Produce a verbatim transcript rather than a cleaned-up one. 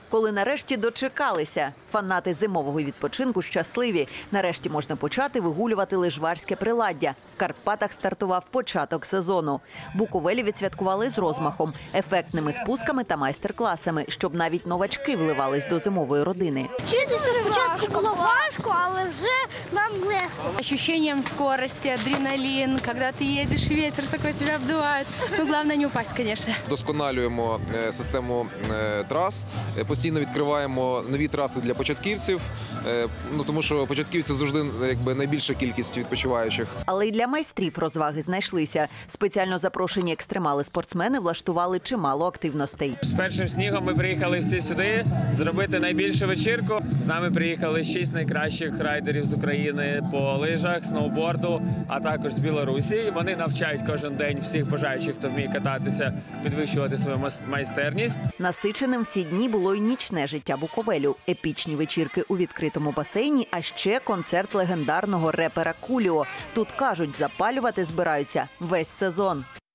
Коли нарешті дочекалися. Фанати зимового відпочинку щасливі. Нарешті можна почати вигулювати лижварське приладдя. В Карпатах стартував початок сезону. Буковелі відсвяткували з розмахом, ефектними спусками та майстер-класами, щоб навіть новачки вливались до зимової родини. Вчитися спочатку було важко, але вже нам легко. Ощущением скорости, адреналин, когда ты едешь, ветер такой тебя обдувает. Ну, главное не упасть, конечно. Вдосконалюємо е, систему е, трас, е, постійно відкриваємо нові траси для початківців, е, ну, тому що початківці завжди якби, найбільша кількість відпочиваючих. Але й для майстрів розваги знайшлися. Спеціально запрошені екстремали-спортсмени влаштували чимало активностей. З першим снігом ми приїхали всі сюди зробити найбільшу вечірку. З нами приїхали шість найкращих райдерів з України по лижах, сноуборду, а також з Білорусі. Вони навчають кожен день всіх бажаючих, хто вміє кататися, підвищувати свою майстерність. Насиченим в ці дні було й нічне життя Буковелю. Епічні вечірки у відкритому басейні, а ще концерт легендарного репера Куліо. Тут, кажуть, запалювати збираються весь сезон.